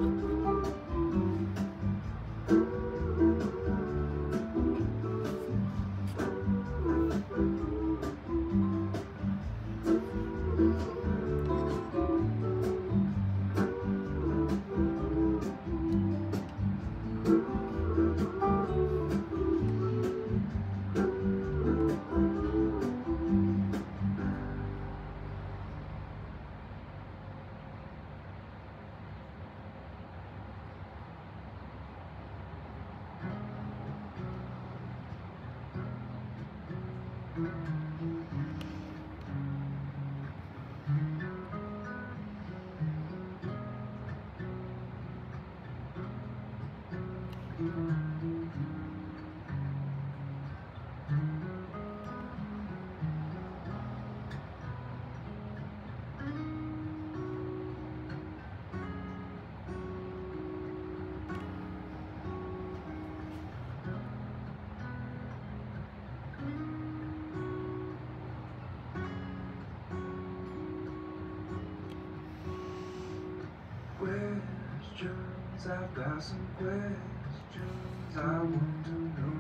Questions, I've got some questions I want to know.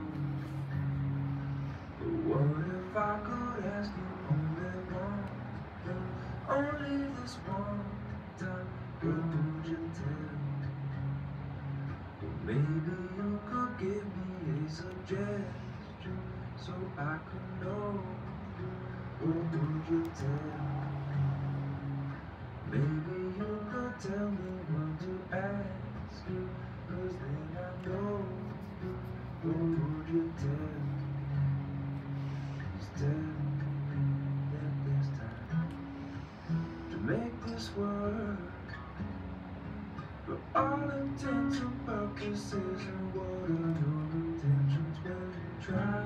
But what if I could ask you only one, only this one time? What would you tell me? Well, maybe you could give me a suggestion so I could know. What would you tell me? Maybe you could tell me what to ask you, 'cause then I know. What would you tell me? Just tell me that there's time to make this work for all intents and purposes. And what are your intentions when you try?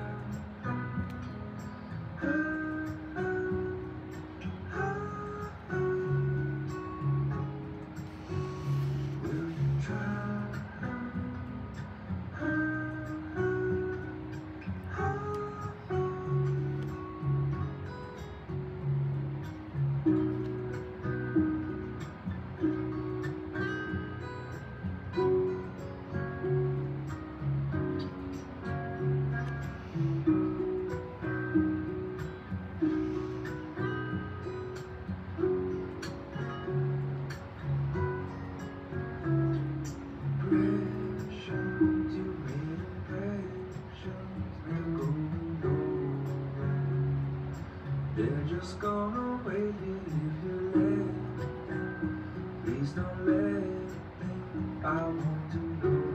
They're just gonna wait here if you let them. Please don't let them. I want to know.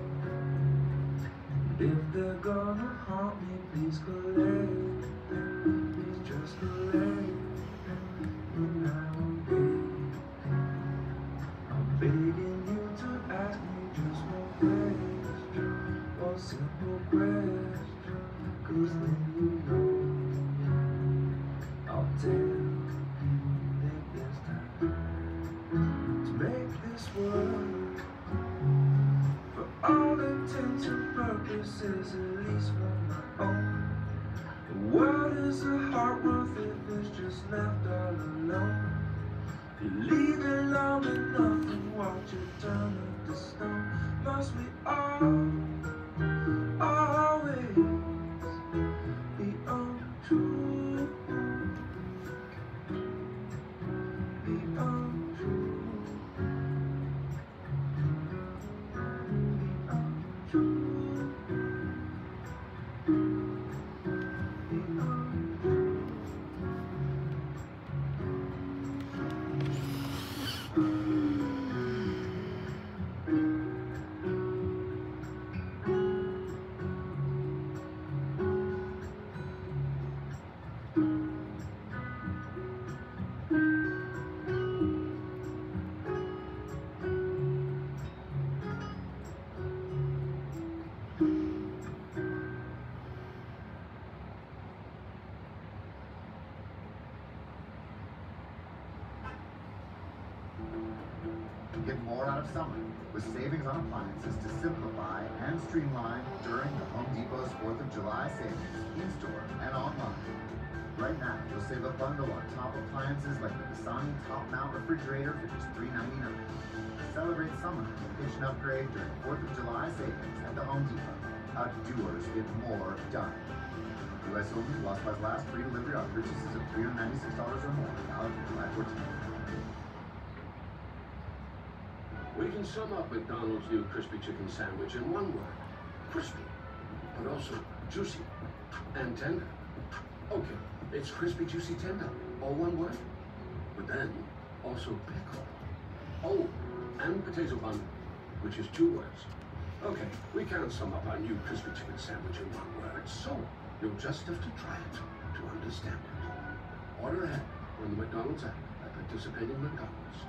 And if they're gonna haunt me, please collect them. Please just collect them when I wait. I'm begging you to ask me just one question, one simple question, 'cause then you know. I'll tell you that there's time to make this work for all intents and purposes, at least for my own. What is a heart worth if it's just left all alone? You leave it long enough and watch it turn into stone. Must we all always be untrue? Be untrue. Be untrue. Be untrue. out of summer, with savings on appliances to simplify and streamline during the Home Depot's 4th of July savings, in-store and online. Right now, you'll save a bundle on top appliances like the Dasani Top Mount Refrigerator for just $3.99. Celebrate summer with a kitchen upgrade during 4th of July savings at the Home Depot. How doers get more done. U.S. only, while supplies last, free delivery on purchases of $396 or more, valid through July 14th. We can sum up McDonald's new crispy chicken sandwich in one word. Crispy, but also juicy and tender. Okay, it's crispy, juicy, tender, all one word. But then, also pickle. Oh, and potato bun, which is 2 words. Okay, we can't sum up our new crispy chicken sandwich in one word, so you'll just have to try it to understand it. Order ahead on the McDonald's app at participating McDonald's.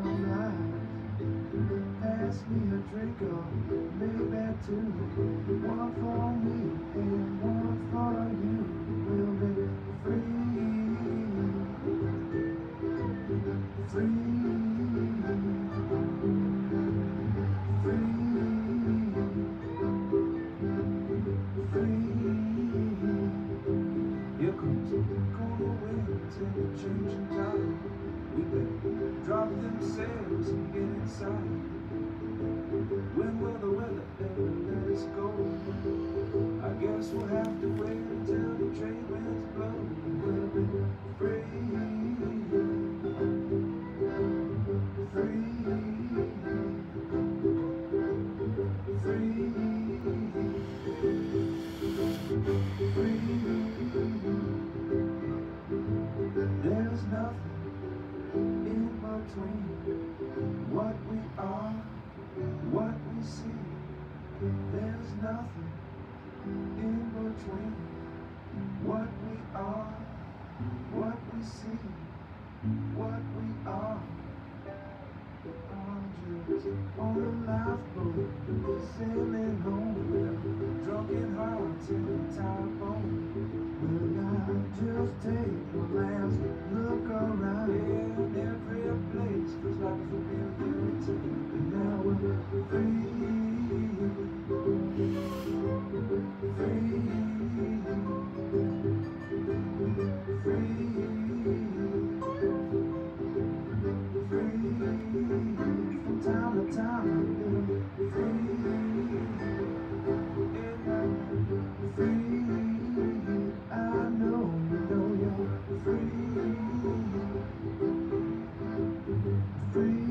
Pass me a drink or maybe two. There's nothing in between what we are, what we see. There's nothing in between what we are, what we see, what we are. Just on a lifeboat, sailing home with drunken hearts and tired bones. Well, now just take one last look around, and every place feels like a familiar tale. And now we're free, from time to time, free, I know you're free, free.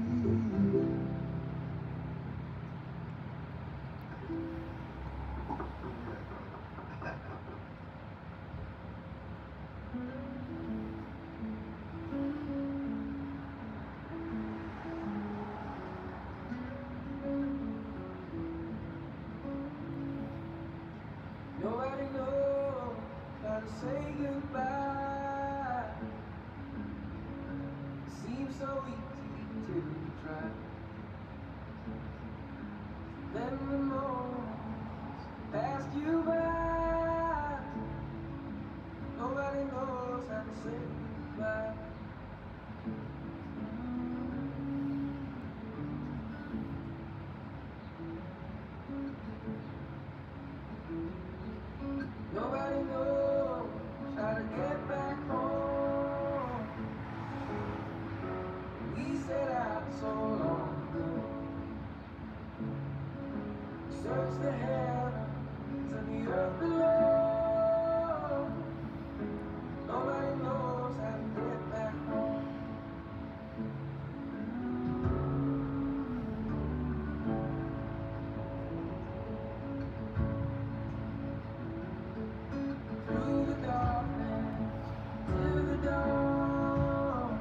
Nobody knows how to say goodbye. Seems so easy to try. Then the moments pass you by. Nobody knows how to say goodbye. Nobody knows how to get back home. We set out so long ago. Search the heavens and the earth below. Nobody knows how to get back home. Through the darkness, to the dawn.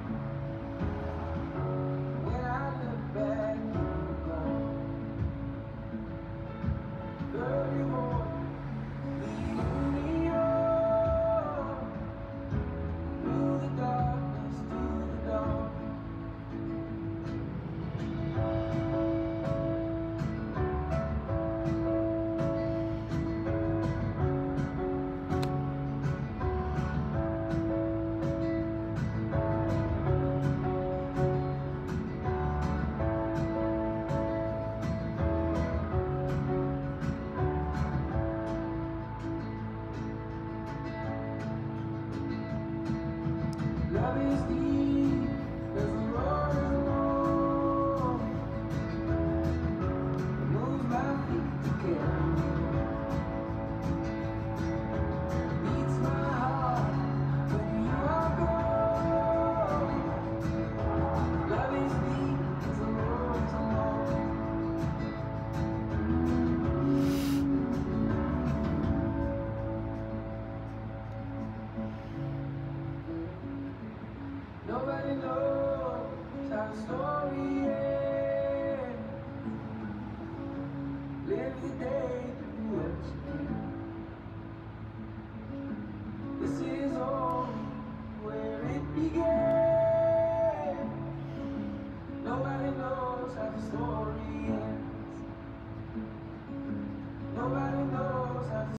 When I look back, you're gone. Girl, you hold the union. Through the darkness, to the dawn. Love is deep as the roaring long. It moves my feet to carry me. Beats my heart when you are gone. Love is deep as the roaring long. Nobody knows how the story ends. Live the day